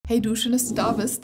Hey du, schön, dass du da bist.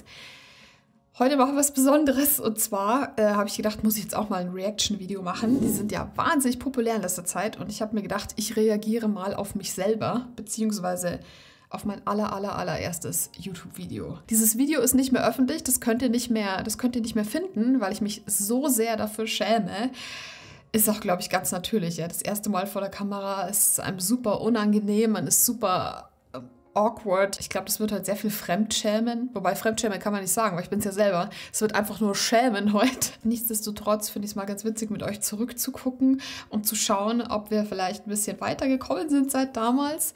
Heute machen wir was Besonderes und zwar habe ich gedacht, muss ich jetzt auch mal ein Reaction-Video machen. Die sind ja wahnsinnig populär in letzter Zeit und ich habe mir gedacht, ich reagiere mal auf mich selber, beziehungsweise auf mein allererstes YouTube-Video. Dieses Video ist nicht mehr öffentlich, das könnt ihr nicht mehr finden, weil ich mich so sehr dafür schäme. Ist auch, glaube ich, ganz natürlich. Ja. Das erste Mal vor der Kamera ist einem super unangenehm, man ist super awkward. Ich glaube, das wird halt sehr viel Fremdschämen. Wobei Fremdschämen kann man nicht sagen, weil ich bin es ja selber. Es wird einfach nur Schämen heute. Nichtsdestotrotz finde ich es mal ganz witzig, mit euch zurückzugucken und zu schauen, ob wir vielleicht ein bisschen weitergekommen sind seit damals.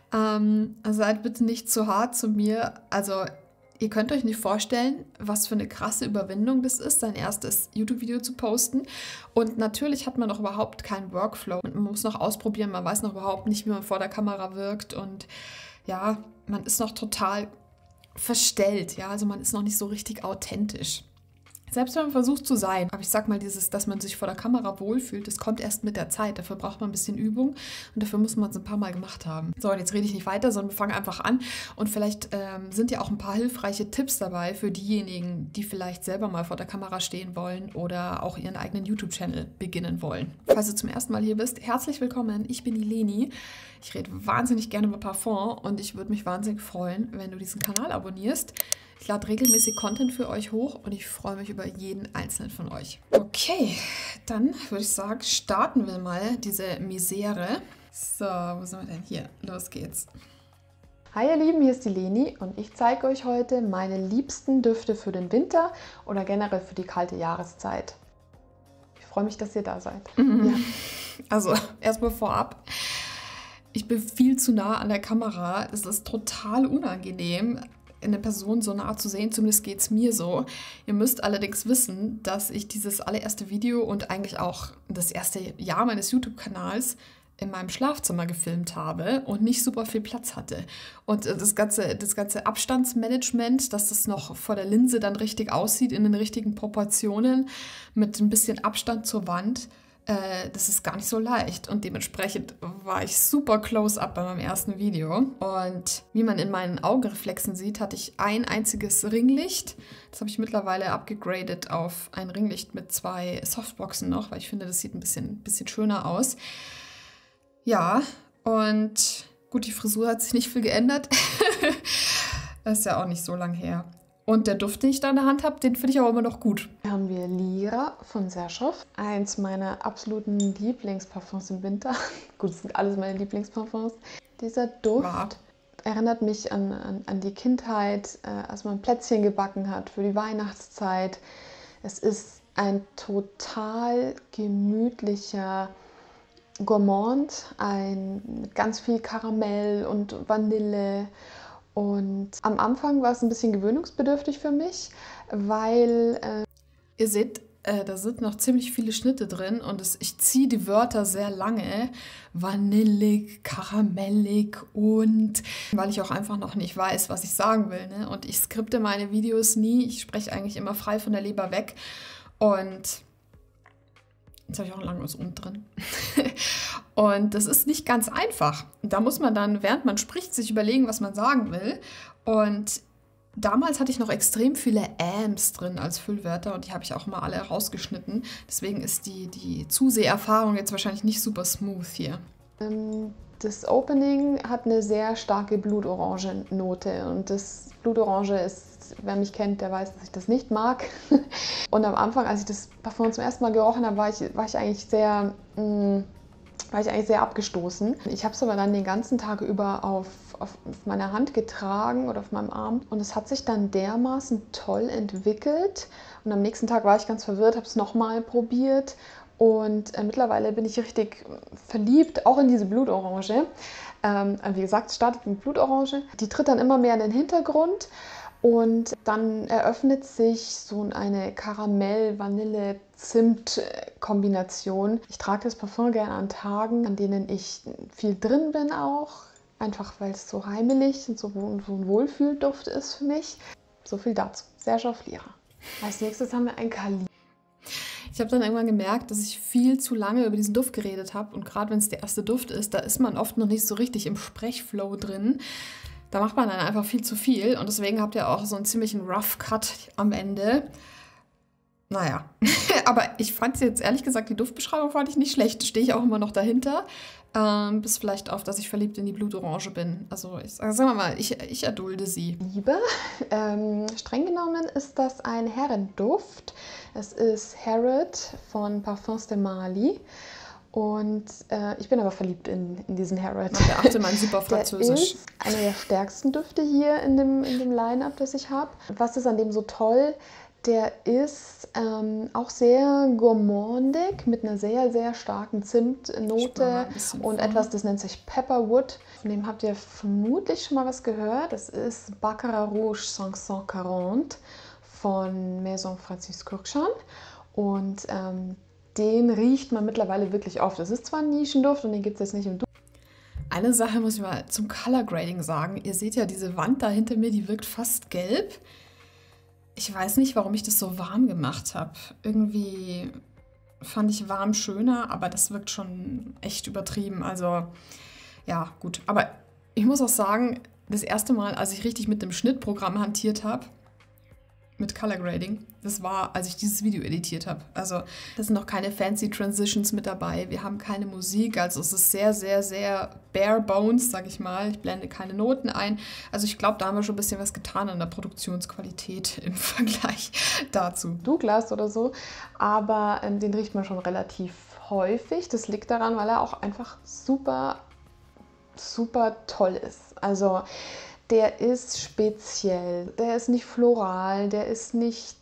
Seid bitte nicht zu hart zu mir. Also ihr könnt euch nicht vorstellen, was für eine krasse Überwindung das ist, sein erstes YouTube-Video zu posten. Und natürlich hat man noch überhaupt keinen Workflow. Man muss noch ausprobieren, man weiß noch überhaupt nicht, wie man vor der Kamera wirkt und ja, man ist noch total verstellt, ja, also man ist noch nicht so richtig authentisch. Selbst wenn man versucht zu sein, aber ich sag mal, dass man sich vor der Kamera wohlfühlt, das kommt erst mit der Zeit. Dafür braucht man ein bisschen Übung und dafür muss man es ein paar Mal gemacht haben. So, und jetzt rede ich nicht weiter, sondern wir fangen einfach an. Und vielleicht sind ja auch ein paar hilfreiche Tipps dabei für diejenigen, die vielleicht selber mal vor der Kamera stehen wollen oder auch ihren eigenen YouTube-Channel beginnen wollen. Falls du zum ersten Mal hier bist, herzlich willkommen. Ich bin die Leni. Ich rede wahnsinnig gerne über Parfum und ich würde mich wahnsinnig freuen, wenn du diesen Kanal abonnierst. Ich lade regelmäßig Content für euch hoch und ich freue mich über jeden einzelnen von euch. Okay, dann würde ich sagen, starten wir mal diese Misere. So, wo sind wir denn? Hier, los geht's. Hi ihr Lieben, hier ist die Leni und ich zeige euch heute meine liebsten Düfte für den Winter oder generell für die kalte Jahreszeit. Ich freue mich, dass ihr da seid. Ja. Also, erstmal vorab. Ich bin viel zu nah an der Kamera. Es ist total unangenehm, eine Person so nah zu sehen, zumindest geht es mir so. Ihr müsst allerdings wissen, dass ich dieses allererste Video und eigentlich auch das erste Jahr meines YouTube-Kanals in meinem Schlafzimmer gefilmt habe und nicht super viel Platz hatte. Und das ganze Abstandsmanagement, dass das noch vor der Linse dann richtig aussieht, in den richtigen Proportionen, mit ein bisschen Abstand zur Wand, das ist gar nicht so leicht und dementsprechend war ich super close-up bei meinem ersten Video und wie man in meinen Augenreflexen sieht, hatte ich ein einziges Ringlicht. Das habe ich mittlerweile abgegradet auf ein Ringlicht mit 2 Softboxen noch, weil ich finde, das sieht ein bisschen schöner aus. Ja, und gut, die Frisur hat sich nicht viel geändert. Das ist ja auch nicht so lang her. Und der Duft, den ich da in der Hand habe, den finde ich auch immer noch gut. Hier haben wir Lira von Serchow. Eins meiner absoluten Lieblingsparfums im Winter. Gut, das sind alles meine Lieblingsparfums. Dieser Duft erinnert mich an die Kindheit, als man Plätzchen gebacken hat für die Weihnachtszeit. Es ist ein total gemütlicher Gourmand, mit ganz viel Karamell und Vanille. Und am Anfang war es ein bisschen gewöhnungsbedürftig für mich, weil ihr seht, da sind noch ziemlich viele Schnitte drin und ich ziehe die Wörter sehr lange. Vanillig, karamellig und weil ich auch einfach noch nicht weiß, was ich sagen will. Ne? Und ich skripte meine Videos nie. Ich spreche eigentlich immer frei von der Leber weg. Und jetzt habe ich auch ein langes unten drin. Und das ist nicht ganz einfach. Da muss man dann, während man spricht, sich überlegen, was man sagen will. Und damals hatte ich noch extrem viele Äms drin als Füllwörter und die habe ich auch mal alle rausgeschnitten. Deswegen ist die Zuseherfahrung jetzt wahrscheinlich nicht super smooth hier. Das Opening hat eine sehr starke Blutorange-Note und das Blutorange ist, wer mich kennt, der weiß, dass ich das nicht mag. Und am Anfang, als ich das Parfum zum ersten Mal gerochen habe, war ich eigentlich sehr abgestoßen. Ich habe es aber dann den ganzen Tag über auf meiner Hand getragen oder auf meinem Arm und es hat sich dann dermaßen toll entwickelt und am nächsten Tag war ich ganz verwirrt, habe es nochmal probiert und mittlerweile bin ich richtig verliebt, auch in diese Blutorange. Wie gesagt, es startet mit Blutorange, die tritt dann immer mehr in den Hintergrund. Und dann eröffnet sich so eine Karamell-Vanille-Zimt-Kombination. Ich trage das Parfum gerne an Tagen, an denen ich viel drin bin auch. Einfach weil es so heimelig und so ein Wohlfühlduft ist für mich. So viel dazu. Serchow Lira. Als nächstes haben wir ein Kali. Ich habe dann irgendwann gemerkt, dass ich viel zu lange über diesen Duft geredet habe. Und gerade wenn es der erste Duft ist, da ist man oft noch nicht so richtig im Sprechflow drin. Da macht man dann einfach viel zu viel und deswegen habt ihr auch so einen ziemlichen Rough Cut am Ende. Naja, aber ich fand jetzt ehrlich gesagt, die Duftbeschreibung fand ich nicht schlecht. Stehe ich auch immer noch dahinter. Bis vielleicht auf, dass ich verliebt in die Blutorange bin. Also sagen wir mal, ich erdulde sie. Liebe, streng genommen ist das ein Herrenduft. Es ist Harrod von Parfums de Marly. Und ich bin aber verliebt in diesen Harrod. Man beachte mein super Französisch. Der ist einer der stärksten Düfte hier in dem Line-Up, das ich habe. Was ist an dem so toll? Der ist auch sehr gourmandig mit einer sehr, sehr starken Zimtnote und etwas, das nennt sich Pepperwood. Von dem habt ihr vermutlich schon mal was gehört. Das ist Baccarat Rouge 540 von Maison Francis Kurkdjian. Und den riecht man mittlerweile wirklich oft. Das ist zwar ein Nischenduft und den gibt es jetzt nicht im Duft. Eine Sache muss ich mal zum Color Grading sagen. Ihr seht ja diese Wand da hinter mir, die wirkt fast gelb. Ich weiß nicht, warum ich das so warm gemacht habe. Irgendwie fand ich warm schöner, aber das wirkt schon echt übertrieben. Also ja, gut. Aber ich muss auch sagen, das erste Mal, als ich richtig mit dem Schnittprogramm hantiert habe, mit Color Grading, das war, als ich dieses Video editiert habe. Also da sind noch keine fancy Transitions mit dabei. Wir haben keine Musik, also es ist sehr, sehr, sehr bare bones, sag ich mal. Ich blende keine Noten ein. Also ich glaube, da haben wir schon ein bisschen was getan an der Produktionsqualität im Vergleich dazu. Douglas oder so, aber den riecht man schon relativ häufig. Das liegt daran, weil er auch einfach super, super toll ist. Also der ist speziell, der ist nicht floral, der ist nicht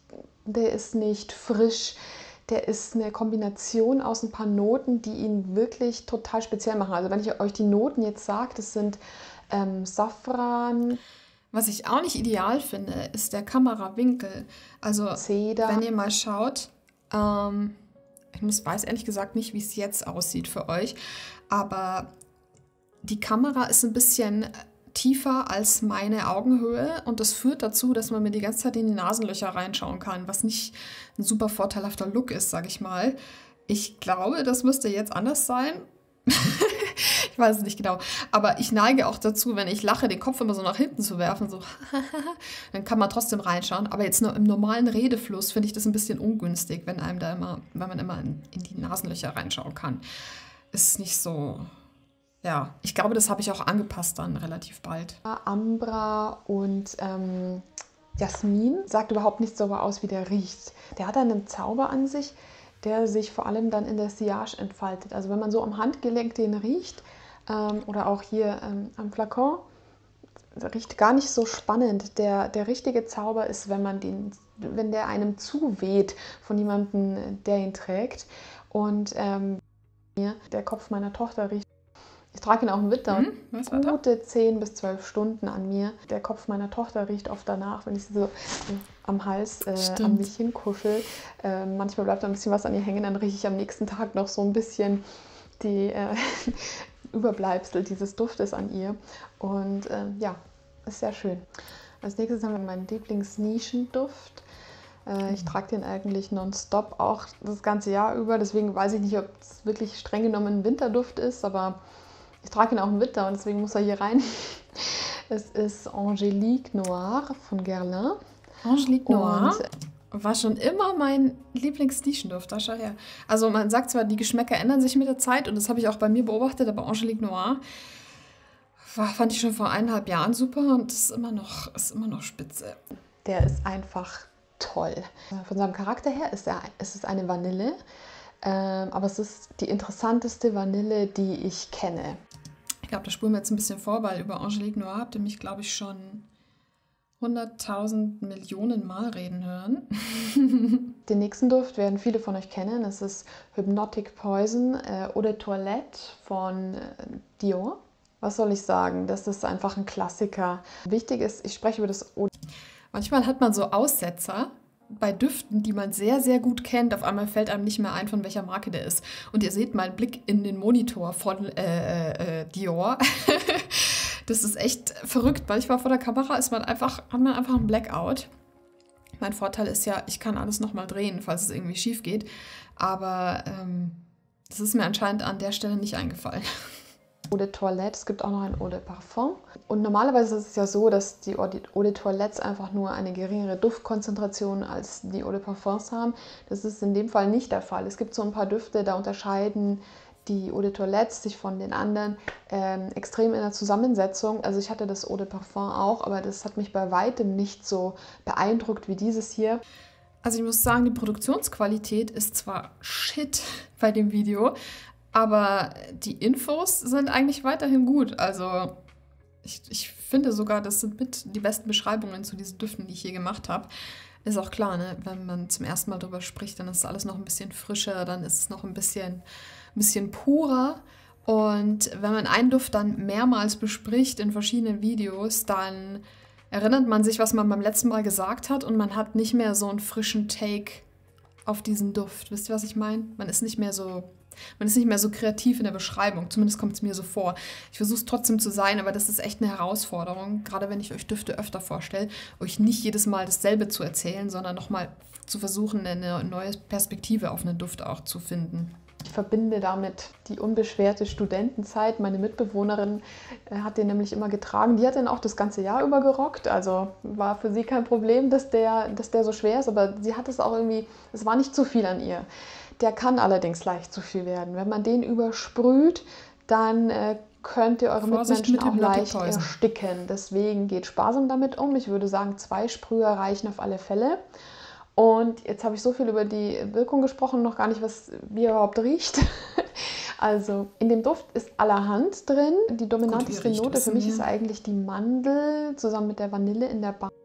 frisch. Der ist eine Kombination aus ein paar Noten, die ihn wirklich total speziell machen. Also wenn ich euch die Noten jetzt sage, das sind Safran. Was ich auch nicht ideal finde, ist der Kamerawinkel. Also Zeder. Wenn ihr mal schaut, ich weiß ehrlich gesagt nicht, wie es jetzt aussieht für euch, aber die Kamera ist ein bisschen tiefer als meine Augenhöhe und das führt dazu, dass man mir die ganze Zeit in die Nasenlöcher reinschauen kann, was nicht ein super vorteilhafter Look ist, sage ich mal. Ich glaube, das müsste jetzt anders sein. Ich weiß es nicht genau, aber ich neige auch dazu, wenn ich lache, den Kopf immer so nach hinten zu werfen, so dann kann man trotzdem reinschauen, aber jetzt nur im normalen Redefluss finde ich das ein bisschen ungünstig, wenn man immer in die Nasenlöcher reinschauen kann. Ist nicht so. Ja, ich glaube, das habe ich auch angepasst dann relativ bald. Ambra und Jasmin sagt überhaupt nicht so aus, wie der riecht. Der hat einen Zauber an sich, der sich vor allem dann in der Sillage entfaltet. Also wenn man so am Handgelenk den riecht oder auch hier am Flakon, riecht gar nicht so spannend. Der richtige Zauber ist, wenn der einem zuweht von jemandem, der ihn trägt. Und der Kopf meiner Tochter riecht. Ich trage ihn auch im Winter und gute 10 bis 12 Stunden an mir. Der Kopf meiner Tochter riecht oft danach, wenn ich sie so am Hals an mich hinkuschel. Manchmal bleibt da ein bisschen was an ihr hängen, dann rieche ich am nächsten Tag noch so ein bisschen die Überbleibsel dieses Duftes an ihr. Und ja, ist sehr schön. Als nächstes haben wir meinen Lieblingsnischenduft. Ich trage den eigentlich nonstop, auch das ganze Jahr über. Deswegen weiß ich nicht, ob es wirklich streng genommen ein Winterduft ist, aber ich trage ihn auch im Winter und deswegen muss er hier rein. Es ist Angélique Noir von Guerlain. Angélique Noir war schon immer mein Lieblingsnischenduft. Da schau her. Also man sagt zwar, die Geschmäcker ändern sich mit der Zeit und das habe ich auch bei mir beobachtet, aber Angélique Noir fand ich schon vor 1,5 Jahren super und ist immer noch spitze. Der ist einfach toll. Von seinem Charakter her ist es eine Vanille, aber es ist die interessanteste Vanille, die ich kenne. Ich glaube, da spulen wir jetzt ein bisschen vor, weil über Angélique Noir habt ihr mich, glaube ich, schon 100.000 Millionen Mal reden hören. Den nächsten Duft werden viele von euch kennen. Es ist Hypnotic Poison Eau de Toilette von Dior. Was soll ich sagen? Das ist einfach ein Klassiker. Wichtig ist, ich spreche über das Eau. Manchmal hat man so Aussetzer bei Düften, die man sehr, sehr gut kennt. Auf einmal fällt einem nicht mehr ein, von welcher Marke der ist. Und ihr seht meinen Blick in den Monitor von Dior. Das ist echt verrückt. Manchmal vor der Kamera hat man einfach einen Blackout. Mein Vorteil ist ja, ich kann alles nochmal drehen, falls es irgendwie schief geht. Aber das ist mir anscheinend an der Stelle nicht eingefallen. Eau de Toilette, es gibt auch noch ein Eau de Parfum. Und normalerweise ist es ja so, dass die Eau de Toilettes einfach nur eine geringere Duftkonzentration als die Eau de Parfums haben. Das ist in dem Fall nicht der Fall. Es gibt so ein paar Düfte, da unterscheiden die Eau de Toilettes sich von den anderen extrem in der Zusammensetzung. Also ich hatte das Eau de Parfum auch, aber das hat mich bei weitem nicht so beeindruckt wie dieses hier. Also ich muss sagen, die Produktionsqualität ist zwar shit bei dem Video, aber die Infos sind eigentlich weiterhin gut. Also ich finde sogar, das sind mit die besten Beschreibungen zu diesen Düften, die ich hier gemacht habe. Ist auch klar, ne? Wenn man zum ersten Mal drüber spricht, dann ist alles noch ein bisschen frischer, dann ist es noch ein bisschen purer. Und wenn man einen Duft dann mehrmals bespricht in verschiedenen Videos, dann erinnert man sich, was man beim letzten Mal gesagt hat und man hat nicht mehr so einen frischen Take auf diesen Duft. Wisst ihr, was ich meine? Man ist nicht mehr so kreativ in der Beschreibung. Zumindest kommt es mir so vor. Ich versuche es trotzdem zu sein, aber das ist echt eine Herausforderung, gerade wenn ich euch Düfte öfter vorstelle, euch nicht jedes Mal dasselbe zu erzählen, sondern nochmal zu versuchen, eine neue Perspektive auf einen Duft auch zu finden. Ich verbinde damit die unbeschwerte Studentenzeit. Meine Mitbewohnerin hat den nämlich immer getragen. Die hat den auch das ganze Jahr über gerockt. Also war für sie kein Problem, dass der so schwer ist. Aber sie hat es auch irgendwie, es war nicht zu viel an ihr. Der kann allerdings leicht zu viel werden. Wenn man den übersprüht, dann könnt ihr eure Mitmenschen auch leicht ersticken. Deswegen geht sparsam damit um. Ich würde sagen, 2 Sprüher reichen auf alle Fälle. Und jetzt habe ich so viel über die Wirkung gesprochen, noch gar nicht, wie er überhaupt riecht. Also in dem Duft ist allerhand drin. Die dominanteste Note für mich ist eigentlich die Mandel zusammen mit der Vanille in der Basis.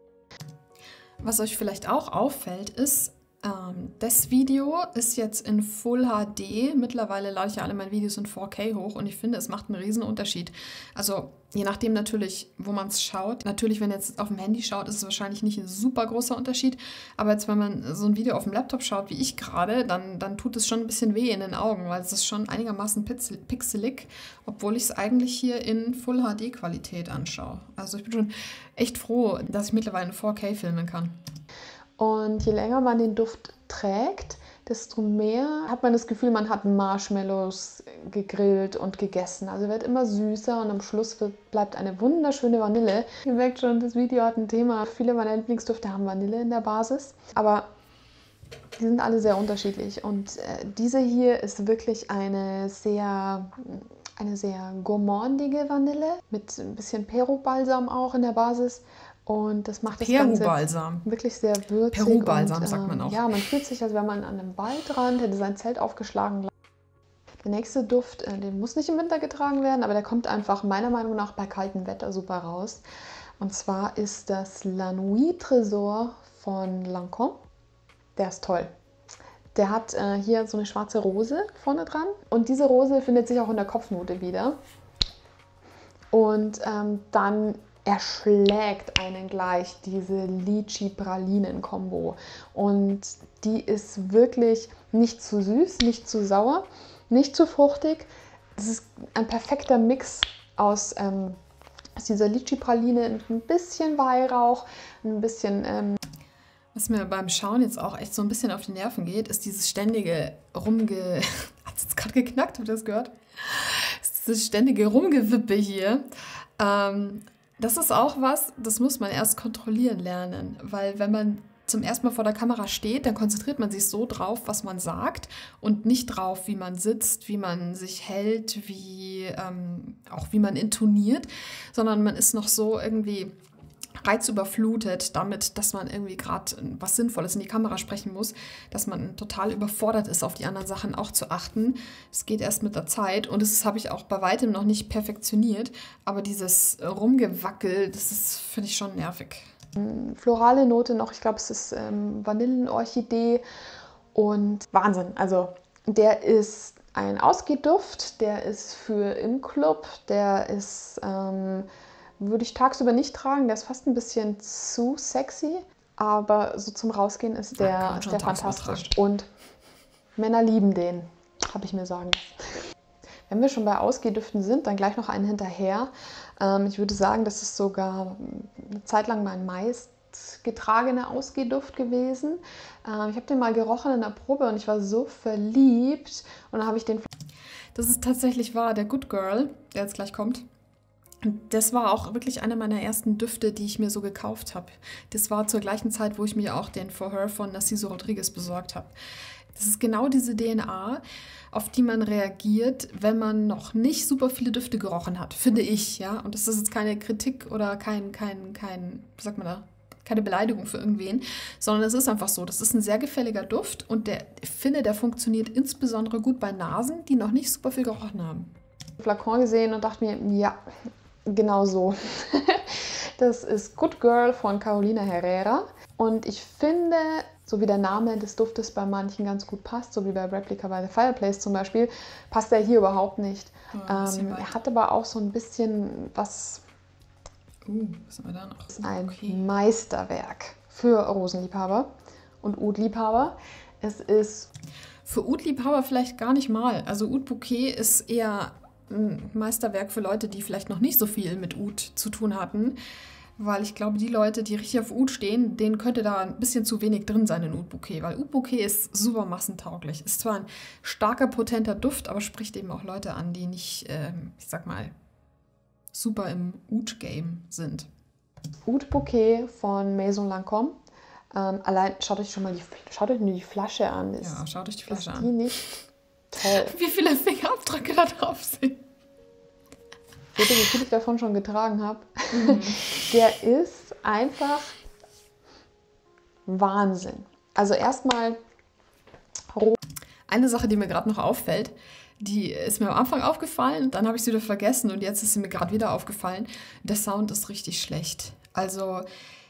Was euch vielleicht auch auffällt, ist, das Video ist jetzt in Full HD. Mittlerweile lade ich ja alle meine Videos in 4K hoch und ich finde, es macht einen riesen Unterschied. Also je nachdem natürlich, wo man es schaut. Natürlich, wenn ihr jetzt auf dem Handy schaut, ist es wahrscheinlich nicht ein super großer Unterschied. Aber jetzt, wenn man so ein Video auf dem Laptop schaut, wie ich gerade, dann tut es schon ein bisschen weh in den Augen, weil es ist schon einigermaßen pixelig, obwohl ich es eigentlich hier in Full HD-Qualität anschaue. Also ich bin schon echt froh, dass ich mittlerweile in 4K filmen kann. Und je länger man den Duft trägt, desto mehr hat man das Gefühl, man hat Marshmallows gegrillt und gegessen. Also wird immer süßer und am Schluss bleibt eine wunderschöne Vanille. Ihr merkt schon, das Video hat ein Thema. Viele meiner Lieblingsdüfte haben Vanille in der Basis, aber die sind alle sehr unterschiedlich. Und diese hier ist wirklich eine sehr gourmandige Vanille mit ein bisschen Peru-Balsam auch in der Basis. Und das macht das Ganze wirklich sehr würzig. Peru-Balsam sagt man auch. Ja, man fühlt sich, als wäre man an einem Waldrand, hätte sein Zelt aufgeschlagen. Der nächste Duft, den muss nicht im Winter getragen werden, aber der kommt einfach meiner Meinung nach bei kaltem Wetter super raus. Und zwar ist das La Nuit Trésor von Lancôme. Der ist toll. Der hat hier so eine schwarze Rose vorne dran. Und diese Rose findet sich auch in der Kopfnote wieder. Und dann erschlägt einen gleich diese Lychee-Pralinen-Kombo. Und die ist wirklich nicht zu süß, nicht zu sauer, nicht zu fruchtig. Das ist ein perfekter Mix aus dieser Lychee-Praline mit ein bisschen Weihrauch, ein bisschen... Was mir beim Schauen jetzt auch echt so ein bisschen auf die Nerven geht, ist dieses ständige Hat es jetzt gerade geknackt? Habt ihr das gehört? Dieses ständige Rumgewippe hier. Das ist auch was, das muss man erst kontrollieren lernen, weil wenn man zum ersten Mal vor der Kamera steht, dann konzentriert man sich so drauf, was man sagt und nicht drauf, wie man sitzt, wie man sich hält, auch wie man intoniert, sondern man ist noch so irgendwie reizüberflutet damit, dass man irgendwie gerade was Sinnvolles in die Kamera sprechen muss, dass man total überfordert ist, auf die anderen Sachen auch zu achten. Es geht erst mit der Zeit und das habe ich auch bei weitem noch nicht perfektioniert, aber dieses Rumgewackel, finde ich schon nervig. Florale Note noch, ich glaube es ist Vanillenorchidee und Wahnsinn, also der ist ein Ausgehduft, der ist für im Club, der ist... würde ich tagsüber nicht tragen, der ist fast ein bisschen zu sexy, aber so zum Rausgehen ist der fantastisch. Und Männer lieben den, habe ich mir sagen lassen. Wenn wir schon bei Ausgehdüften sind, dann gleich noch einen hinterher. Ich würde sagen, das ist sogar eine Zeit lang mein meistgetragener Ausgehduft gewesen. Ich habe den mal gerochen in der Probe und ich war so verliebt und dann habe ich den... Das ist tatsächlich wahr, der Good Girl, der jetzt gleich kommt. Das war auch wirklich einer meiner ersten Düfte, die ich mir so gekauft habe. Das war zur gleichen Zeit, wo ich mir auch den For Her von Narciso Rodriguez besorgt habe. Das ist genau diese DNA, auf die man reagiert, wenn man noch nicht super viele Düfte gerochen hat, finde ich, ja. Und das ist jetzt keine Kritik oder wie sagt man da, keine Beleidigung für irgendwen, sondern es ist einfach so, das ist ein sehr gefälliger Duft und ich finde, der funktioniert insbesondere gut bei Nasen, die noch nicht super viel gerochen haben. Flakon gesehen und dachte mir, ja, genau so. Das ist Good Girl von Carolina Herrera und ich finde, so wie der Name des Duftes bei manchen ganz gut passt, so wie bei Replica by the Fireplace zum Beispiel, passt er hier überhaupt nicht. Er hat aber auch so ein bisschen was... was haben wir da noch? Das ist ein Meisterwerk für Rosenliebhaber und Oud-Liebhaber. Es ist... Für Oud-Liebhaber vielleicht gar nicht mal. Also Oud Bouquet ist eher ein Meisterwerk für Leute, die vielleicht noch nicht so viel mit Oud zu tun hatten. Weil ich glaube, die Leute, die richtig auf Oud stehen, denen könnte da ein bisschen zu wenig drin sein in Oud Bouquet. Weil Oud Bouquet ist super massentauglich. Ist zwar ein starker, potenter Duft, aber spricht eben auch Leute an, die nicht, ich sag mal, super im Oud-Game sind. Oud Bouquet von Maison Lancôme. Allein schaut euch nur die Flasche an. Ja, schaut euch die Flasche an. Ist die nicht toll? Wie viele Fingerabdrücke da drauf sind. Seht ihr, wie viel ich davon schon getragen habe? Der ist einfach Wahnsinn. Also erstmal... Eine Sache, die mir gerade noch auffällt, die ist mir am Anfang aufgefallen, dann habe ich sie wieder vergessen und jetzt ist sie mir gerade wieder aufgefallen. Der Sound ist richtig schlecht. Also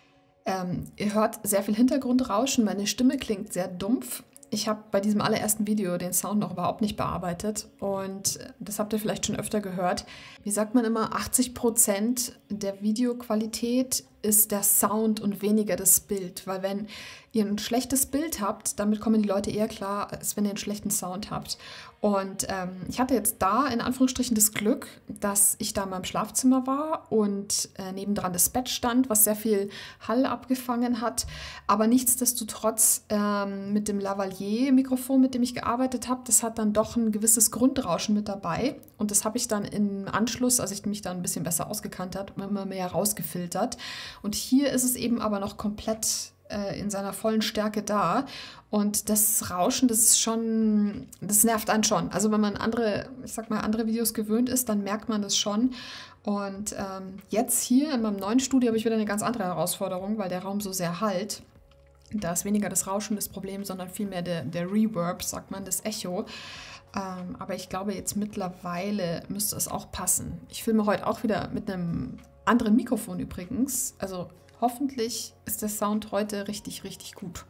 ihr hört sehr viel Hintergrundrauschen, meine Stimme klingt sehr dumpf. Ich habe bei diesem allerersten Video den Sound noch überhaupt nicht bearbeitet und das habt ihr vielleicht schon öfter gehört. Wie sagt man immer, 80% der Videoqualität ist der Sound und weniger das Bild. Weil wenn ihr ein schlechtes Bild habt, damit kommen die Leute eher klar, als wenn ihr einen schlechten Sound habt. Und ich hatte jetzt da in Anführungsstrichen das Glück, dass ich da in meinem Schlafzimmer war und nebendran das Bett stand, was sehr viel Hall abgefangen hat. Aber nichtsdestotrotz mit dem Lavalier-Mikrofon, mit dem ich gearbeitet habe, das hat dann doch ein gewisses Grundrauschen mit dabei. Und das habe ich dann im Anschluss, als ich mich dann ein bisschen besser ausgekannt habe, immer mehr rausgefiltert. Und hier ist es eben aber noch komplett in seiner vollen Stärke da. Und das Rauschen, das ist schon, das nervt einen schon. Also wenn man andere Videos gewöhnt ist, dann merkt man das schon. Und jetzt hier in meinem neuen Studio habe ich wieder eine ganz andere Herausforderung, weil der Raum so sehr hallt. Da ist weniger das Rauschen das Problem, sondern vielmehr der Reverb, sagt man, das Echo. Aber ich glaube, jetzt mittlerweile müsste es auch passen. Ich filme heute auch wieder mit einem anderen Mikrofon übrigens. Also hoffentlich ist der Sound heute richtig, richtig gut.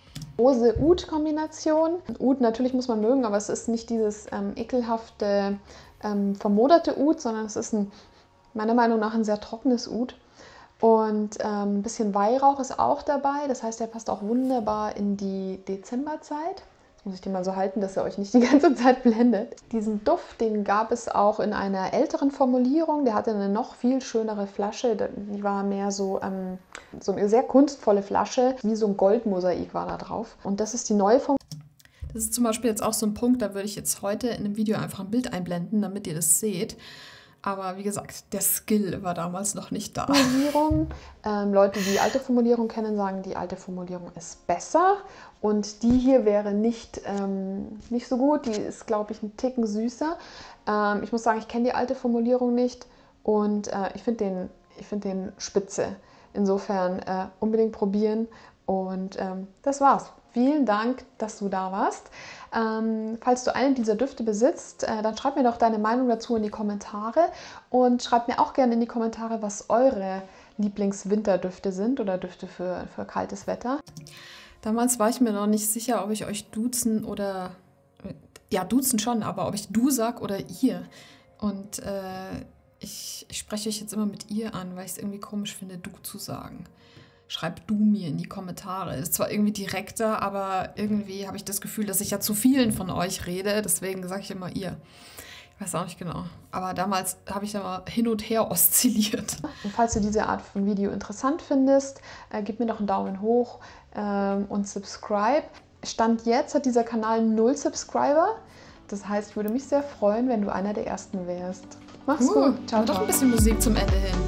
Rose-Oud-Kombination. Oud natürlich muss man mögen, aber es ist nicht dieses ekelhafte, vermoderte Oud, sondern es ist meiner Meinung nach ein sehr trockenes Oud. Und ein bisschen Weihrauch ist auch dabei. Das heißt, er passt auch wunderbar in die Dezemberzeit. Jetzt muss ich den mal so halten, dass er euch nicht die ganze Zeit blendet. Diesen Duft, den gab es auch in einer älteren Formulierung. Der hatte eine noch viel schönere Flasche. Die war mehr so eine sehr kunstvolle Flasche. Wie so ein Goldmosaik war da drauf. Und das ist die neue Formulierung. Das ist zum Beispiel jetzt auch so ein Punkt, da würde ich jetzt heute in einem Video einfach ein Bild einblenden, damit ihr das seht. Aber wie gesagt, der Skill war damals noch nicht da. Leute, die alte Formulierung kennen, sagen, die alte Formulierung ist besser. Und die hier wäre nicht so gut. Die ist, glaube ich, ein Ticken süßer. Ich muss sagen, ich kenne die alte Formulierung nicht. Und ich finde den spitze. Insofern unbedingt probieren. Und das war's. Vielen Dank, dass du da warst. Falls du einen dieser Düfte besitzt, dann schreib mir doch deine Meinung dazu in die Kommentare und schreib mir auch gerne in die Kommentare, was eure Lieblingswinterdüfte sind oder Düfte für kaltes Wetter. Damals war ich mir noch nicht sicher, ob ich euch duzen oder, ja, duzen schon, aber ob ich du sag oder ihr. Und ich spreche euch jetzt immer mit ihr an, weil ich es irgendwie komisch finde, du zu sagen. Schreib du mir in die Kommentare. Ist zwar irgendwie direkter, aber irgendwie habe ich das Gefühl, dass ich ja zu vielen von euch rede. Deswegen sage ich immer ihr. Ich weiß auch nicht genau. Aber damals habe ich da mal hin und her oszilliert. Und falls du diese Art von Video interessant findest, gib mir doch einen Daumen hoch und subscribe. Stand jetzt hat dieser Kanal 0 Subscriber. Das heißt, ich würde mich sehr freuen, wenn du einer der Ersten wärst. Mach's gut. Ciao, doch ein bisschen Musik zum Ende hin.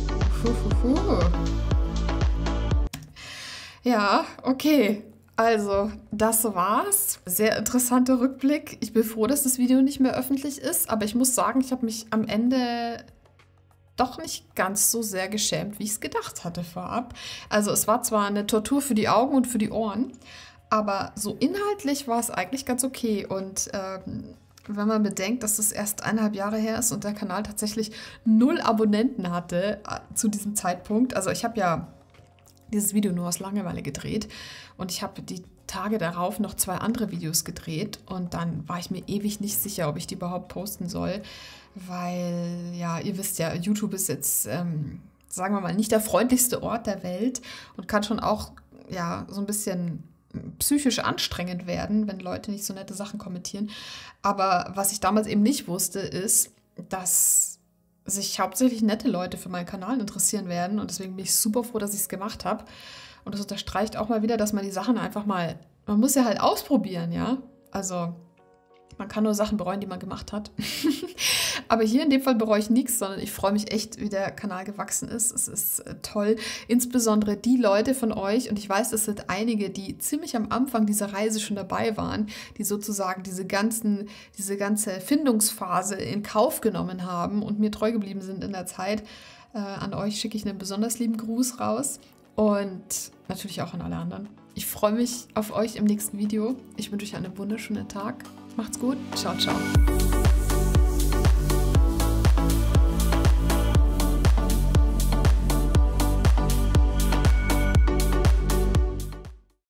Ja, okay. Also, das war's. Sehr interessanter Rückblick. Ich bin froh, dass das Video nicht mehr öffentlich ist, aber ich muss sagen, ich habe mich am Ende doch nicht ganz so sehr geschämt, wie ich es gedacht hatte vorab. Also, es war zwar eine Tortur für die Augen und für die Ohren, aber so inhaltlich war es eigentlich ganz okay. Und wenn man bedenkt, dass das erst 1,5 Jahre her ist und der Kanal tatsächlich 0 Abonnenten hatte zu diesem Zeitpunkt. Also ich habe ja dieses Video nur aus Langeweile gedreht und ich habe die Tage darauf noch 2 andere Videos gedreht und dann war ich mir ewig nicht sicher, ob ich die überhaupt posten soll, weil, ja, ihr wisst ja, YouTube ist jetzt, sagen wir mal, nicht der freundlichste Ort der Welt und kann schon auch, ja, so ein bisschen psychisch anstrengend werden, wenn Leute nicht so nette Sachen kommentieren. Aber was ich damals eben nicht wusste, ist, dass sich hauptsächlich nette Leute für meinen Kanal interessieren werden und deswegen bin ich super froh, dass ich es gemacht habe. Und das unterstreicht auch mal wieder, dass man die Sachen einfach mal, man muss ja halt ausprobieren, ja. Also man kann nur Sachen bereuen, die man gemacht hat. Aber hier in dem Fall bereue ich nichts, sondern ich freue mich echt, wie der Kanal gewachsen ist. Es ist toll. Insbesondere die Leute von euch, und ich weiß, es sind einige, die ziemlich am Anfang dieser Reise schon dabei waren, die sozusagen diese ganze Findungsphase in Kauf genommen haben und mir treu geblieben sind in der Zeit. An euch schicke ich einen besonders lieben Gruß raus und natürlich auch an alle anderen. Ich freue mich auf euch im nächsten Video. Ich wünsche euch einen wunderschönen Tag. Macht's gut. Ciao, ciao.